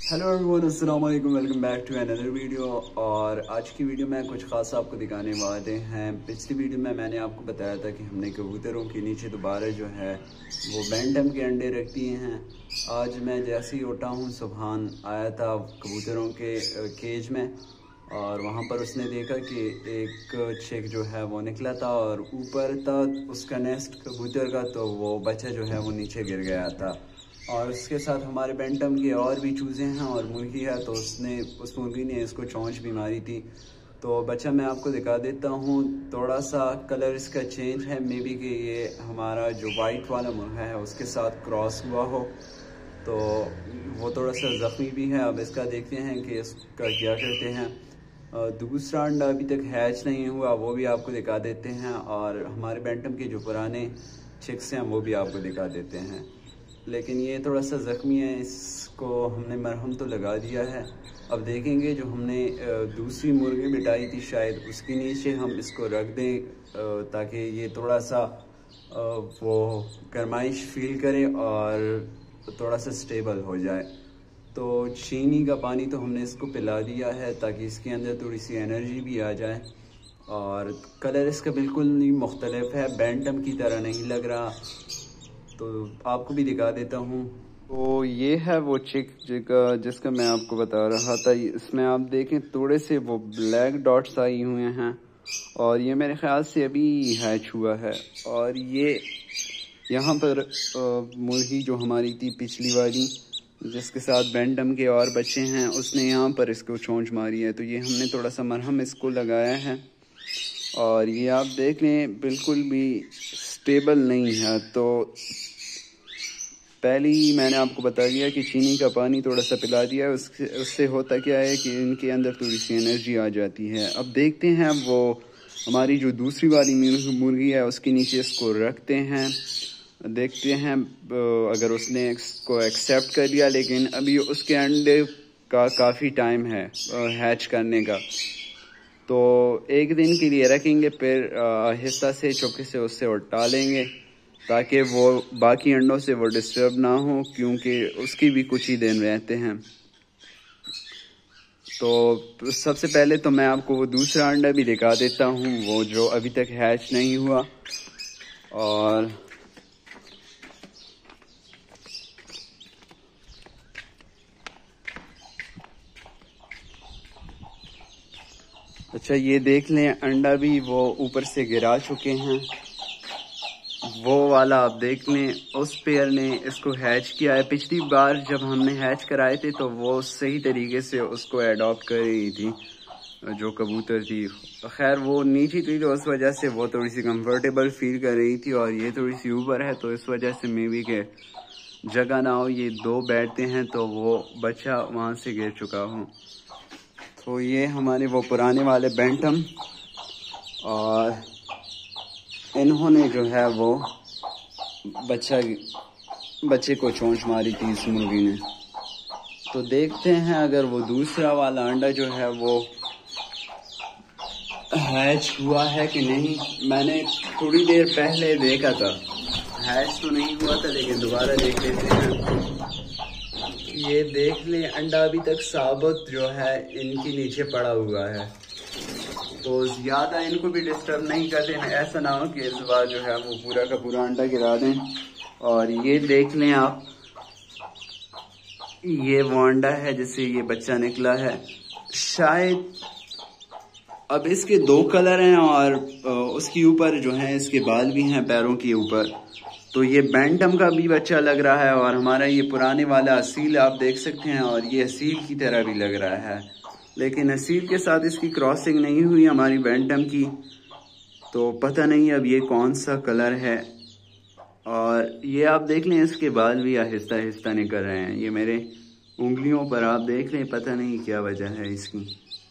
Hello everyone, अस्सलाम वालेकुम, welcome back to another video. और आज की वीडियो में कुछ खास आपको दिखाने वाले हैं। पिछली वीडियो में मैंने आपको बताया था कि हमने कबूतरों के नीचे दोबारा जो है वो बैंटम के अंडे रख दिए हैं। आज मैं जैसे ही उठा हूँ, सुबहान आया था कबूतरों के केज में और वहाँ पर उसने देखा कि एक चिक जो है वो निकला था और ऊपर था उसका नेस्ट कबूतर का, तो वो बच्चा जो है वो नीचे गिर गया था। और उसके साथ हमारे बैंटम के और भी चूज़े हैं और मुर्गी है, तो उस मुर्गी ने इसको चोंच भी मारी थी। तो बच्चा मैं आपको दिखा देता हूँ, थोड़ा सा कलर इसका चेंज है, मे बी कि ये हमारा जो वाइट वाला मुर्गा है उसके साथ क्रॉस हुआ हो, तो वो थोड़ा सा ज़ख्मी भी है। अब इसका देखते हैं कि इसका क्या करते हैं। दूसरा अंडा अभी तक हैच नहीं हुआ, वो भी आपको दिखा देते हैं। और हमारे बैंटम के जो पुराने चिक्स हैं वो भी आपको दिखा देते हैं। लेकिन ये थोड़ा सा ज़ख्मी है, इसको हमने मरहम तो लगा दिया है। अब देखेंगे जो हमने दूसरी मुर्गी बिठाई थी शायद उसके नीचे हम इसको रख दें ताकि ये थोड़ा सा वो गर्माइश फील करे और थोड़ा सा स्टेबल हो जाए। तो चीनी का पानी तो हमने इसको पिला दिया है ताकि इसके अंदर थोड़ी सी एनर्जी भी आ जाए। और कलर इसका बिल्कुल ही मुख्तलिफ है, बैंटम की तरह नहीं लग रहा, तो आपको भी दिखा देता हूँ। तो ये है वो चिक जिसका मैं आपको बता रहा था। इसमें आप देखें थोड़े से वो ब्लैक डॉट्स आई हुए हैं और ये मेरे ख्याल से अभी हैच हुआ है। और ये यहाँ पर मुर्गी जो हमारी थी पिछली वाली जिसके साथ बैंटम के और बच्चे हैं, उसने यहाँ पर इसको चोंच मारी है, तो ये हमने थोड़ा सा मरहम इसको लगाया है। और ये आप देख लें बिल्कुल भी स्टेबल नहीं है। तो पहले ही मैंने आपको बता दिया कि चीनी का पानी थोड़ा सा पिला दिया, उससे होता क्या है कि इनके अंदर थोड़ी सी एनर्जी आ जाती है। अब देखते हैं वो हमारी जो दूसरी वाली मुर्गी है उसके नीचे इसको रखते हैं, देखते हैं अगर उसने इसको एक्सेप्ट कर लिया। लेकिन अभी उसके अंडे का काफ़ी टाइम है हैच करने का, तो एक दिन के लिए रखेंगे, फिर आहिस्ता से चुपके से उससे उठा लेंगे ताकि वो बाकी अंडों से वो डिस्टर्ब ना हो, क्योंकि उसकी भी कुछ ही दिन रहते हैं। तो सबसे पहले तो मैं आपको वो दूसरा अंडा भी दिखा देता हूँ, वो जो अभी तक हैच नहीं हुआ। और अच्छा, ये देख लें अंडा भी वो ऊपर से गिरा चुके हैं। वो वाला आप देख लें, उस पेयर ने इसको हैच किया है। पिछली बार जब हमने हैच कराए थे तो वो सही तरीके से उसको एडॉप्ट कर रही थी, जो कबूतर थी। खैर वो नीची थी तो उस वजह से वो थोड़ी सी कंफर्टेबल फील कर रही थी, और ये थोड़ी सी ऊपर है तो इस वजह से मे बी के जगह ना हो, ये दो बैठते हैं तो वो बच्चा वहाँ से गिर चुका हो। तो ये हमारे वो पुराने वाले बैंटम, और इन्होंने जो है वो बच्चे को चोंच मारी थी इस मुर्गी ने। तो देखते हैं अगर वो दूसरा वाला अंडा जो है वो हैच हुआ है कि नहीं। मैंने थोड़ी देर पहले देखा था, हैच तो नहीं हुआ था, लेकिन दोबारा देख लेते हैं। ये देख ले अंडा अभी तक साबुत जो है इनके नीचे पड़ा हुआ है, तो ज़्यादा इनको भी डिस्टर्ब नहीं कर देना, ऐसा ना हो कि इस बार जो है वो पूरा का पूरा अंडा गिरा दें। और ये देख लें आप, ये वो अंडा है जिससे ये बच्चा निकला है। शायद अब इसके दो कलर हैं और उसके ऊपर जो है इसके बाल भी हैं पैरों के ऊपर, तो ये बैंटम का भी बच्चा लग रहा है। और हमारा ये पुराने वाला असील आप देख सकते हैं, और ये असील की तरह भी लग रहा है, लेकिन असील के साथ इसकी क्रॉसिंग नहीं हुई हमारी बैंटम की, तो पता नहीं अब ये कौन सा कलर है। और ये आप देख लें इसके बाल भी आहिस्ता आहिस्ता निकल रहे हैं, ये मेरे उंगलियों पर आप देख लें, पता नहीं क्या वजह है इसकी।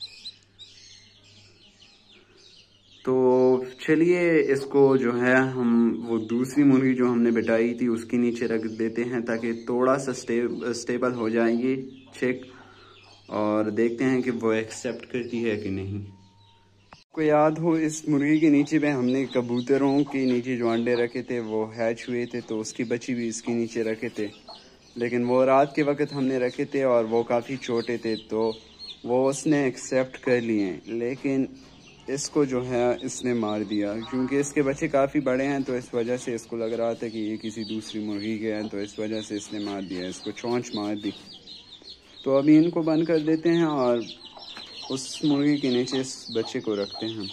तो चलिए इसको जो है हम वो दूसरी मुर्गी जो हमने बिठाई थी उसके नीचे रख देते हैं ताकि थोड़ा सा स्टेबल हो जाएगी चिक, और देखते हैं कि वो एक्सेप्ट करती है कि नहीं। आपको याद हो इस मुर्गी के नीचे पे हमने कबूतरों के नीचे जो अंडे रखे थे वो हैच हुए थे, तो उसकी बच्ची भी इसके नीचे रखे थे। लेकिन वो रात के वक्त हमने रखे थे और वो काफ़ी छोटे थे, तो वो उसने एक्सेप्ट कर लिए। लेकिन इसको जो है इसने मार दिया, क्योंकि इसके बच्चे काफ़ी बड़े हैं, तो इस वजह से इसको लग रहा था कि ये किसी दूसरी मुर्गी के हैं, तो इस वजह से इसने मार दिया, इसको चोंच मार दी। तो अभी इनको बंद कर देते हैं और उस मुर्गी के नीचे इस बच्चे को रखते हैं।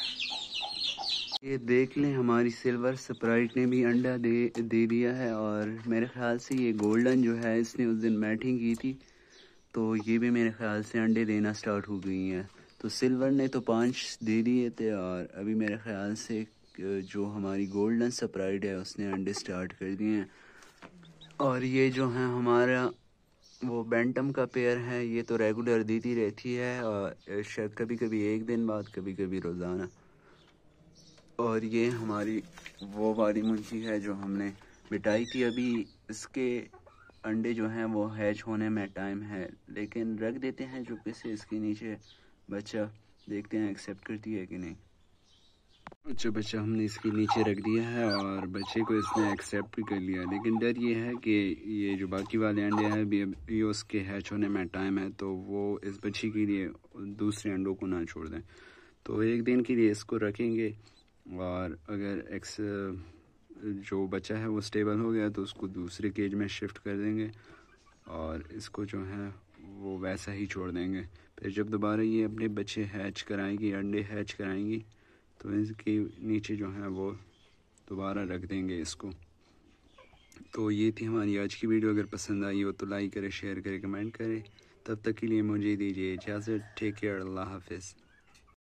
ये देख लें, हमारी सिल्वर स्प्राइट ने भी अंडा दे दिया है, और मेरे ख्याल से ये गोल्डन जो है इसने उस दिन मैटिंग की थी, तो ये भी मेरे ख्याल से अंडे देना स्टार्ट हो गई हैं। तो सिल्वर ने तो 5 दे दिए थे, और अभी मेरे ख्याल से जो हमारी गोल्डन स्प्राइट है उसने अंडे स्टार्ट कर दिए हैं। और ये जो है हमारा वो बैंटम का पेयर है, ये तो रेगुलर देती रहती है, और शायद कभी कभी एक दिन बाद, कभी कभी रोज़ाना। और ये हमारी वो वाली मुर्गी है जो हमने बिठाई थी। अभी इसके अंडे जो हैं वो हैच होने में टाइम है, लेकिन रख देते हैं चुपके से इसके नीचे बच्चा, देखते हैं एक्सेप्ट करती है कि नहीं। अच्छा, बच्चा हमने इसके नीचे रख दिया है और बच्चे को इसने एक्सेप्ट भी कर लिया, लेकिन डर ये है कि ये जो बाकी वाले अंडे हैं भी ये उसके हैच होने में टाइम है, तो वो इस बच्ची के लिए दूसरे अंडों को ना छोड़ दें। तो एक दिन के लिए इसको रखेंगे, और अगर जो बच्चा है वो स्टेबल हो गया तो उसको दूसरे केज में शिफ्ट कर देंगे, और इसको जो है वो वैसा ही छोड़ देंगे। फिर जब दोबारा ये अपने बच्चे हैच कराएंगी, अंडे हैच कराएंगी, तो इसके नीचे जो है वो दोबारा रख देंगे इसको। तो ये थी हमारी आज की वीडियो। अगर पसंद आई हो तो लाइक करें, शेयर करें, कमेंट करें। तब तक के लिए मुझे दीजिए इजाज़त। टेक केयर, अल्लाह हाफिज़।